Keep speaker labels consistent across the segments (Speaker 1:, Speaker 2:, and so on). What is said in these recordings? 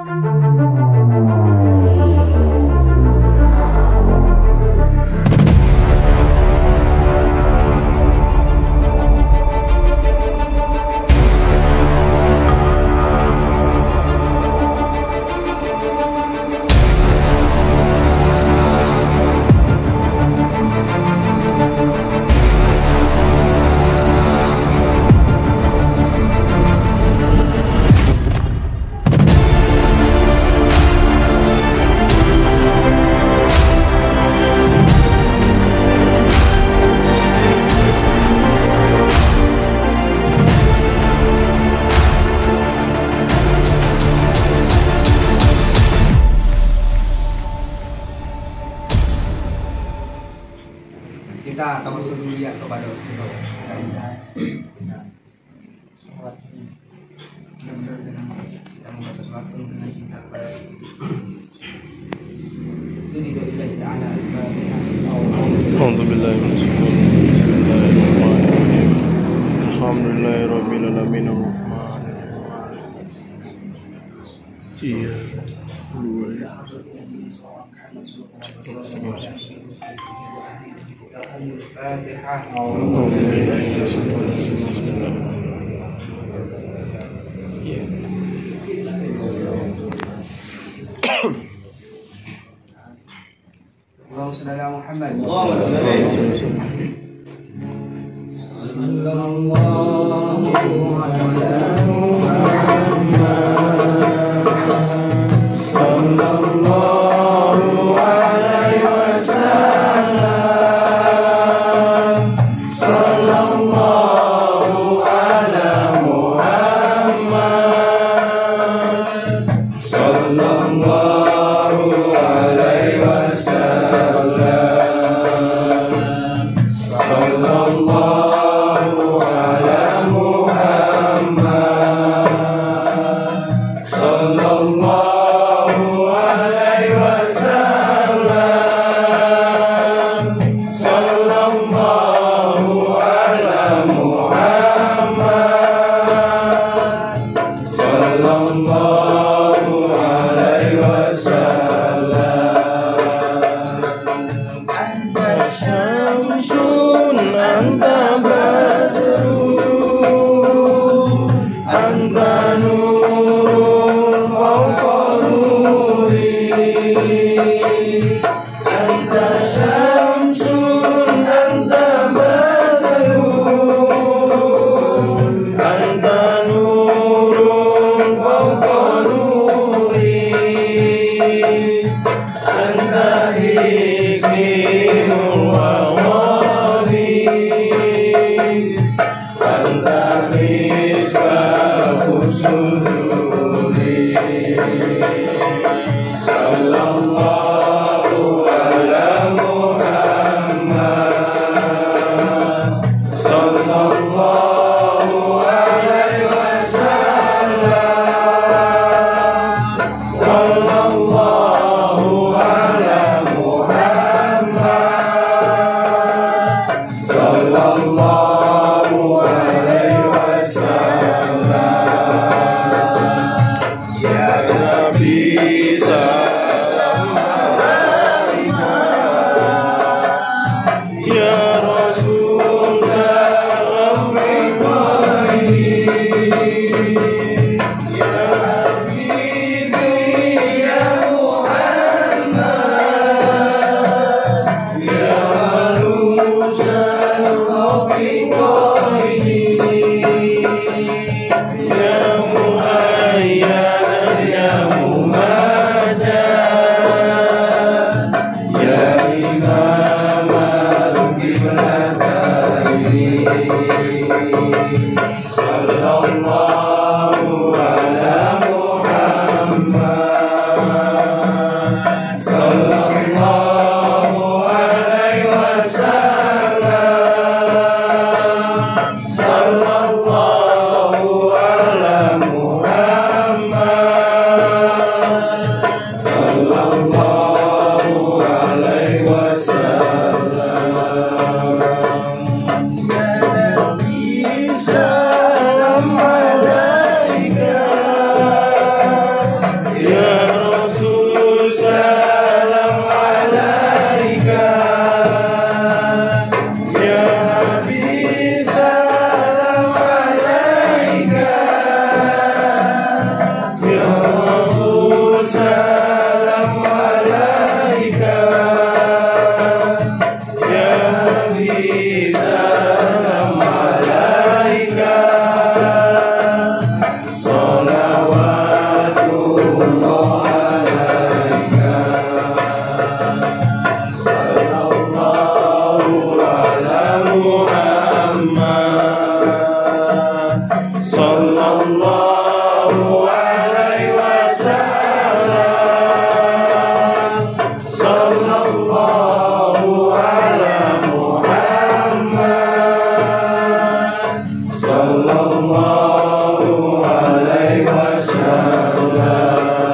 Speaker 1: Kita tawasul dulu ya kepada Rasulullah. Kita membaca surat dengan cinta kepada Jadi dari Allah Taala
Speaker 2: A'udzu billahi minasyaitonir rajim. Bismillahirrahmanirrahim. Alhamdulillahirabbil alamin arrahmanir rahim. Iya.
Speaker 1: Allahumma shalli ala Muhammad.
Speaker 2: Ya Rasul salam alaika, Ya Habib salam alaika, Ya Rasul salam alaika, Ya Habib salam alaika, salawatullah alaika, sallallahu ala Muhammad, sallallahu alaihi wasallam, sallallahu ala Muhammad, sallallahu alaihi wasallam.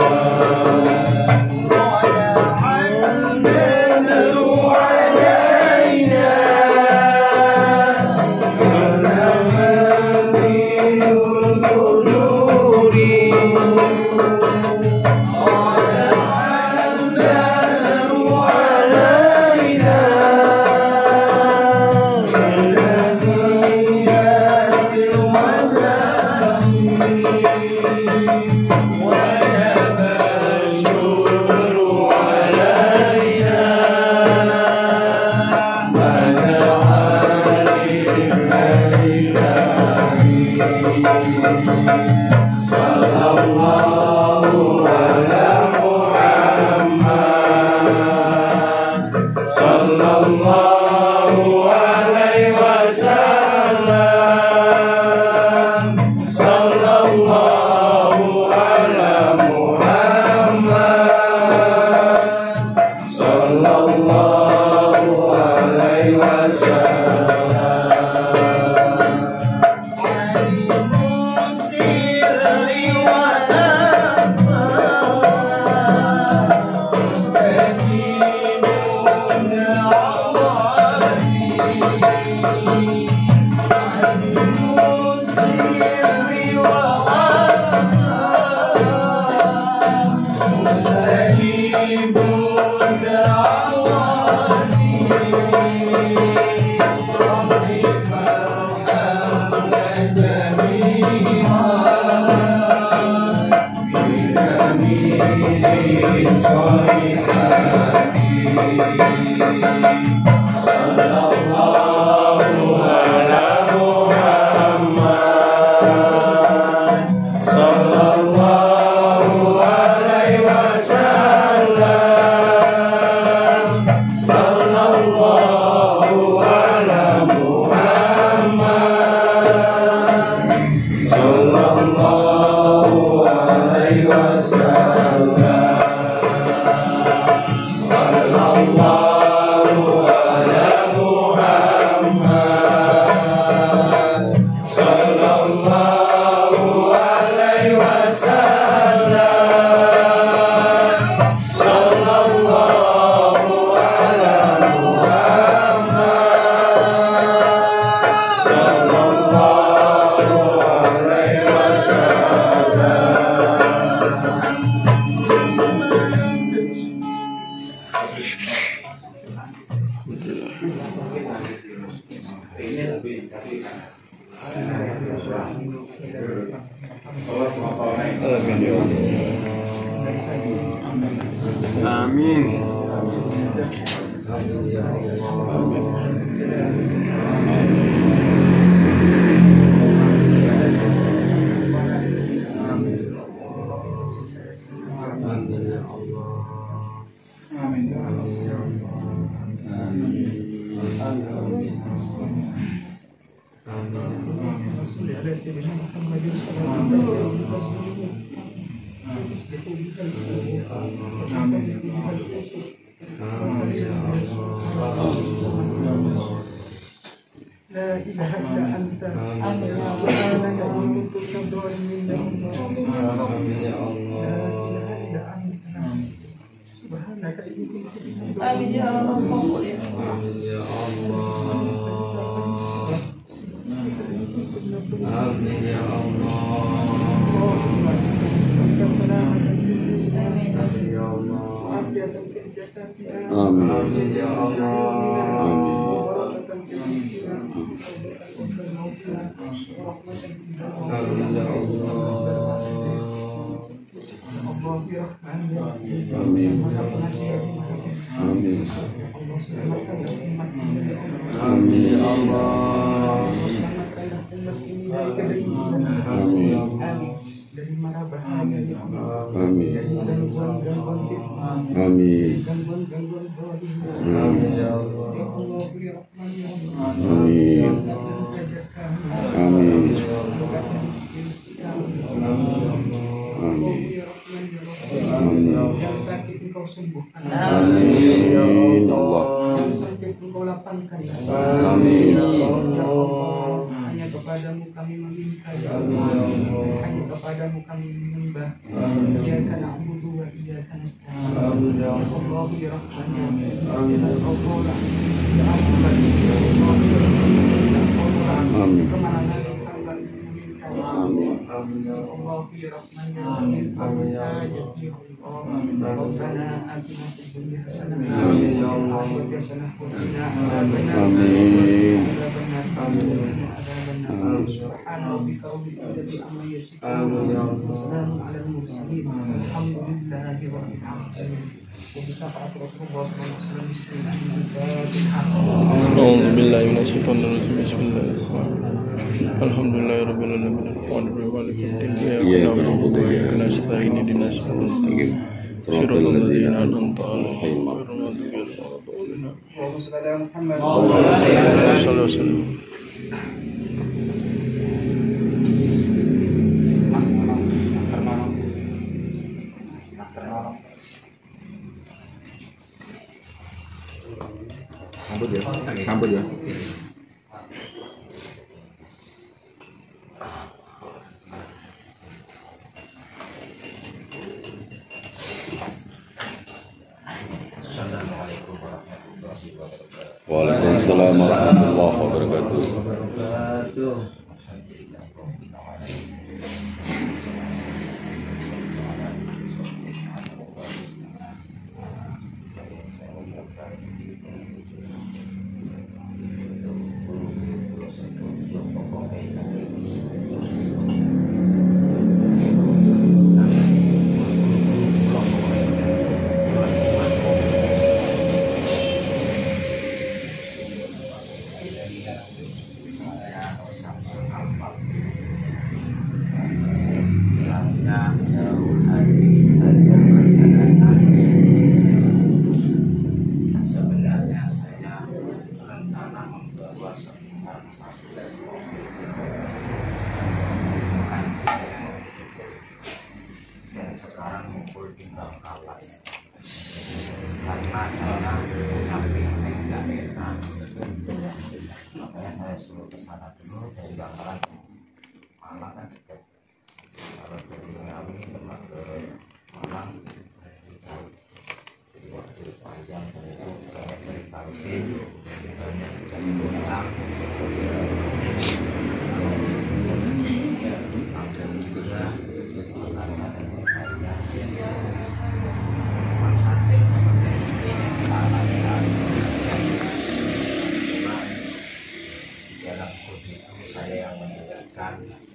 Speaker 2: Sallallahu ala Muhammad, sallallahu alaihi wasallam, sallallahu ala Muhammad, sallallahu alaihi wasallam. Sallallahu ala Muhammad, sallallahu alaihi wasallam, sallallahu ala Muhammad, sallallahu alaihi wasallam. Sallallahu ala Muhammad, sallallahu alaihi wasallam, sallallahu ala Muhammad, sallallahu alaihi Amin.
Speaker 3: لا إله إلا أنت سبحانك إني كنت ظالمين يا رب يا الله لا إله إلا أنت سبحانك إني كنت آمين يا رب يا الله آمين يا الله afiatan fil jasadina.
Speaker 2: Amin ya Allah. Amin.
Speaker 3: Wabarakatan fil rizqina. Taubatan wa maghfirah. Warahmatan fid dunya.
Speaker 2: Amin ya Allah.
Speaker 3: Allah ya Rahman ya Rahim.
Speaker 2: Amin.
Speaker 3: Maha Pengasih lagi Maha Penyayang.
Speaker 2: Amin.
Speaker 3: Allah selamatkanlah umat ini ya Allah.
Speaker 2: Amin ya Allah.
Speaker 3: Allah selamatkanlah umat ini dari kebaikan.
Speaker 2: Amin.
Speaker 3: Amin. Dari mara bahaya ya Allah.
Speaker 2: Amin.
Speaker 3: Dari gangguan-gangguan fitnah.
Speaker 2: Amin.
Speaker 3: Gangguan-gangguan zalim.
Speaker 2: Amin
Speaker 3: Ya Allah ya Rahman ya Allah.
Speaker 2: Amin.
Speaker 3: Hajat kami.
Speaker 2: Amin.
Speaker 3: Mudahkan rezeki kami.
Speaker 2: Amin.
Speaker 3: Ya Rahman ya Rahim.
Speaker 2: Amin.
Speaker 3: Yang sakit engkau sembuhkan.
Speaker 2: Amin ya Allah.
Speaker 3: Yang sakit engkau lapangkan.
Speaker 2: Amin.
Speaker 3: Ya Allah, hanya kepadamu kami meminta ya Allah. Hanya kepadamu kami menyembah. Iyyaka na'budu wa iyyaka nasta'in. Ya Allah ya Rahman ya Rahim. Ya Allah ya Allah.
Speaker 2: Amin.
Speaker 3: Kemenangan yang hamba meminta ya Allah. Ya Allah ya Rahman ya Rahim. Amin ya Allah. Rabbana atina fid dunya hasanah wa fil akhirati hasanah wa qina adzabannar.
Speaker 2: Amin.
Speaker 3: Subhana rabbika rabbil izzati amma yasifun. Wa salamun alal mursalin. Alhamdulillahi rabbil alamin. وبشفاعة رسول الله صلى الله عليه وسلم بسم الله الفاتحة.
Speaker 4: أعوذ بالله من الشيطان الرجيم بسم الله الرحمن الرحيم الحمد لله رب العالمين الرحمن الرحيم مالك يوم الدين إياك نعبد وإياك نستعين اهدنا الصراط المستقيم صراط الذين أنعمت عليهم غير المغضوب عليهم ولا الضالين
Speaker 1: اللهم صل على محمد.
Speaker 4: صلى الله عليه وسلم.
Speaker 1: Master Manong.
Speaker 2: Sambut ya.
Speaker 1: Assalamualaikum warahmatullahi wabarakatuh.
Speaker 2: Waalaikumsalam warahmatullahi wabarakatuh.
Speaker 1: Jauh hari saya rencanakan. Sebenarnya saya rencana membawa sekitar 11 dan sekarang ngumpul di Bangkalan karena saya punya benteng daerah, makanya saya suruh ke sana dulu. Dari Bangkalan Malang kan dekat, kalau dari Ngawi tempat ke Malang jauh, jadi waktu panjang. Dan itu saya dari Kalsim banyak dikasih pulang ada juga makanan dan lainnya. Hasil seperti ini yang kita alami saat ini. Di dalam kode itu saya yang menjelaskan.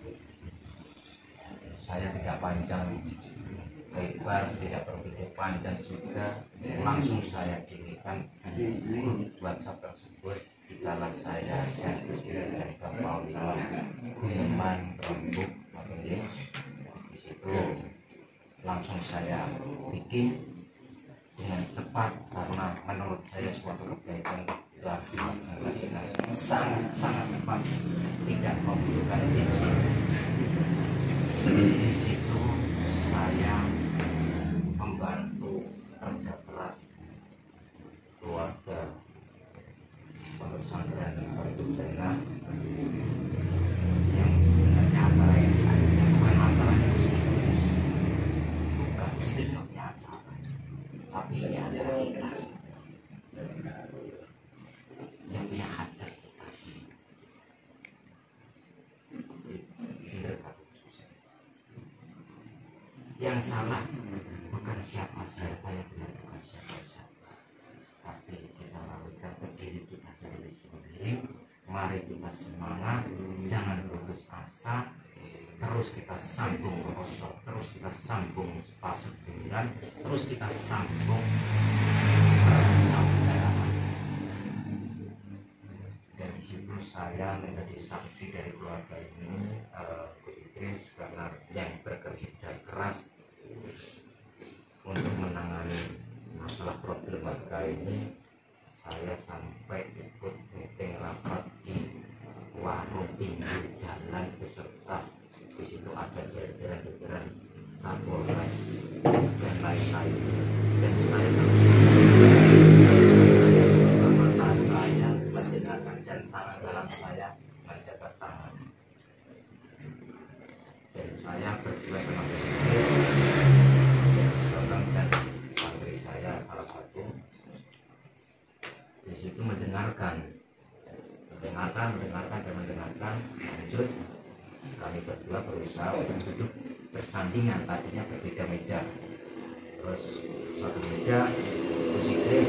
Speaker 1: Saya tidak panjang lebar, tidak berpikir panjang juga, langsung saya kirimkan WhatsApp tersebut di dalam saya dan dari Bapak Guneman Rembuk di situ langsung saya bikin dengan cepat karena menurut saya suatu kebaikan telah dilaksanakan sangat cepat, tidak membutuhkan gengsi. Di situ saya membantu kerja keras keluarga Pondok Pesantren Baitul Jannah yang sebenarnya acara yang saya bukan acara yang positif, bukan positif seperti acara, tapi ini acara ikhlas yang punya hajat ikhlas. Yang salah bukan siapa yang benar, bukan siapa-siapa, tapi kita lakukan ke diri kita sendiri. Mari kita semangat, jangan putus asa, terus kita sambung kosong, terus kita sambung spasuk pikiran, terus kita sambung persaudaraan. Dan disitu saya menjadi saksi dari keluarga ini, Gus Idris, karena yang bekerja keras untuk menangani masalah problematika ini. Saya sampai ikut meeting rapat di warung pinggir jalan beserta di situ ada jajaran-jajaran Kapolres dan lain-lain. Dan saya mata saya mendengarkan dan tangan saya menjaga tangan. Dan saya berdua sama dan santri saya salah satu di situ mendengarkan. Lanjut kami berdua berusaha untuk duduk bersandingan, tadinya berbeda meja, terus satu meja Gus Idris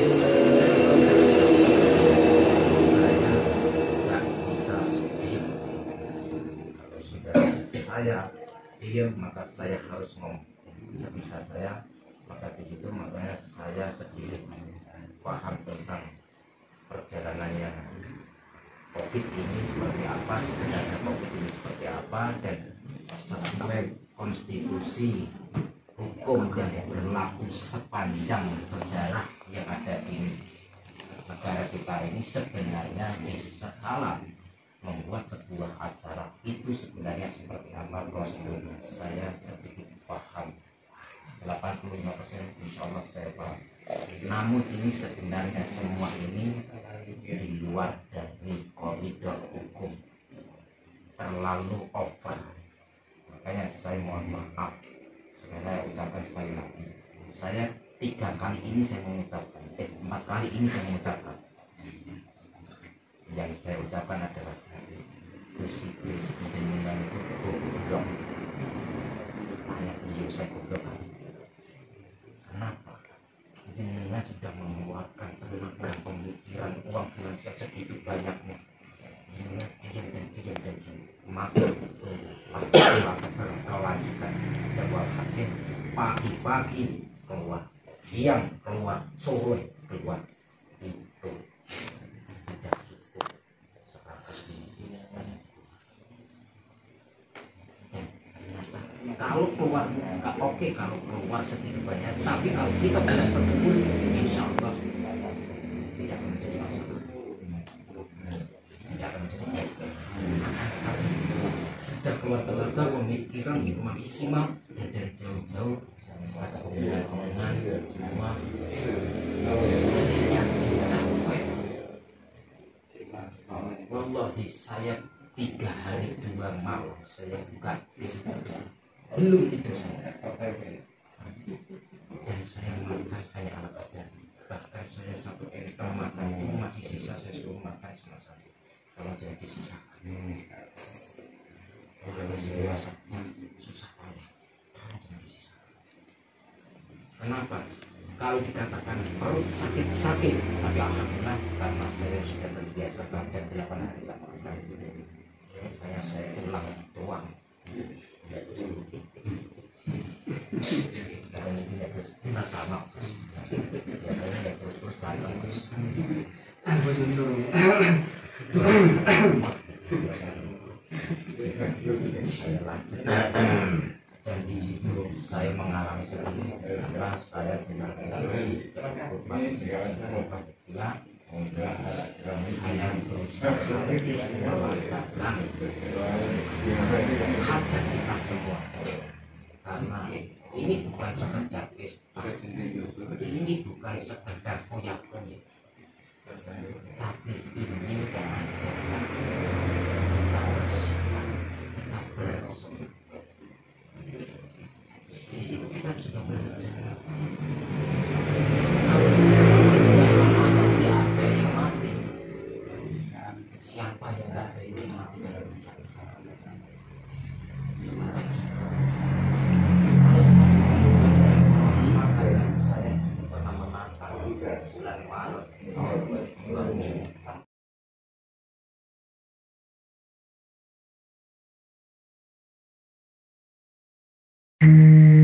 Speaker 1: saya nggak bisa diem. Kalau sudah saya diem maka saya harus ngomong bisa-bisa saya, maka di situ makanya saya sedikit paham tentang perjalanannya COVID ini seperti apa, sebenarnya COVID ini seperti apa, dan sesuai konstitusi hukum yang berlaku sepanjang sejarah yang ada di negara kita ini, sebenarnya bisa salah membuat sebuah acara itu sebenarnya seperti apa prosedurnya. Saya sedikit paham, 85% insya Allah saya paham. Namun ini sebenarnya semua ini di luar dari koridor hukum, terlalu over. Makanya saya mohon maaf, saya ucapkan sekali lagi, saya 3 kali ini saya mengucapkan, 4 kali ini saya mengucapkan. Yang saya ucapkan adalah Gus Idris jenengan itu goblok. Hanya beliau saya goblok. Kenapa? Jenengan sudah mengeluarkan tenaga pemikiran, uang finansial segitu banyaknya, jenengan diam, maka itu pasti akan berkelanjutan. Dan hasil pagi-pagi keluar, siang keluar, sore keluar, itu tidak cukup 100 ribu. Kalau keluar nggak oke, kalau keluar segitu banyak, tapi kalau kita bisa berkumpul, insya Allah tidak akan menjadi masalah, tidak akan menjadi masalah. Sudah keluar keluarga pemikiran maksimal dan dari jauh-jauh atas jangan semua sesungguhnya capek. Wallahi saya 3 hari 2 malam saya buka di situ, belum tidur saya, dan saya makan hanya ala kadar. Bahkan saya satu entong makan itu masih sisa, saya suruh makan sama saya, kalau jangan disisakan. Kalau masih masaknya susah banget, kalau jangan disisakan. Kenapa? Kalau dikatakan perut sakit, tapi alhamdulillah karena saya sudah terbiasa badan 8 hari tak makan, kayak saya tulang doang. Dan ini ya terus kita sama, biasanya ya terus balik. Saya lanjut, dan di situ saya mengalami sendiri karena saya sebenarnya saya berusaha melakukan hajat kita semua, karena ini bukan sekedar pesta, ini bukan sekedar foya-foya, tapi ini menandakan kita bersifat, kita bersifat. Di situ kita juga belajar. Siapa yang nggak ada ini mati dalam perjalanan. Maka kita harus melakukan maka saya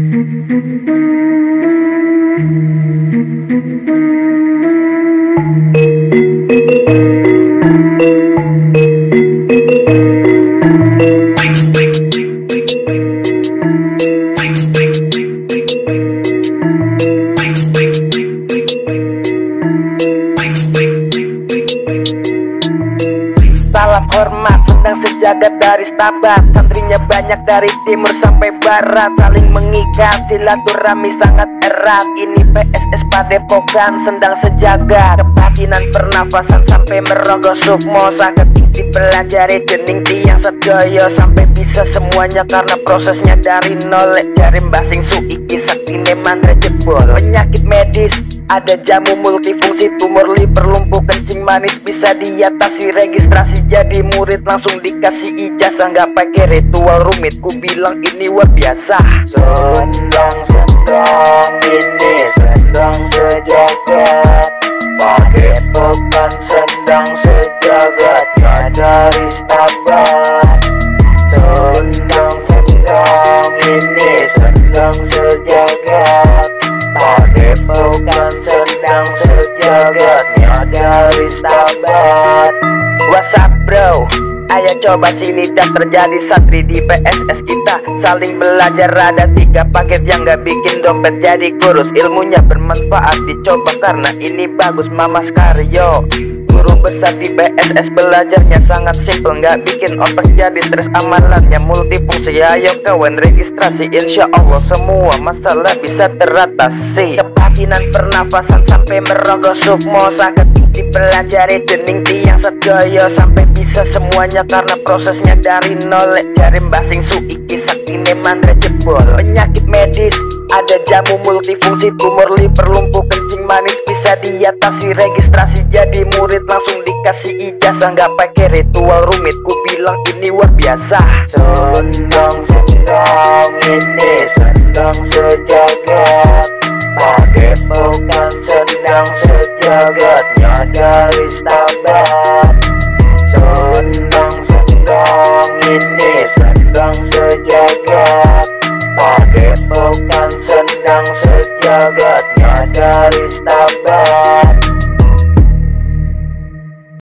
Speaker 5: Salam hormat sedang sejagat dari Stabat, santrinya banyak dari timur sampai barat, saling mengikat silaturahmi sangat erat. Ini PSS Padepokan sedang sejagat, kebatinan pernafasan sampai merogoh sukmo, sangat dipelajari dening tiang sedaya sampai bisa semuanya karena prosesnya dari nol. Jari mbasing suiki saktine mantra jebol, penyakit medis ada jamu multifungsi, tumor liver, lumpuh kencing manis bisa diatasi, registrasi jadi murid langsung dikasih ijazah, nggak pakai ritual rumit, ku bilang ini luar biasa. Sendang ini sendang sejagat, Padepokan sendang sejagatnya dari Stabat. Sendang ini sendang sejagat, Padepokan sendang sejagatnya dari Stabat. What's up bro? Ayo coba sini dan terjadi santri di PSS kita, saling belajar. Ada 3 paket yang gak bikin dompet jadi kurus, ilmunya bermanfaat dicoba karena ini bagus. Mamas Karyo guru besar di PSS, belajarnya sangat simple, nggak bikin otak jadi stres, amalannya multifungsi. Ayo kawan registrasi, insya Allah semua masalah bisa teratasi. Kebatinan pernafasan sampai merogoh sukmo, sangat dipelajari dening tiang sedaya sampai bisa semuanya karena prosesnya dari nol. Jari mbasing suiki saktine mantra jebol, penyakit medis ada jamu multifungsi, tumor liver, lumpuh kencing manis bisa diatasi, registrasi jadi murid langsung dikasih ijazah, nggak pakai ritual rumit, ku bilang ini luar biasa. Sendang ini sendang sejagat,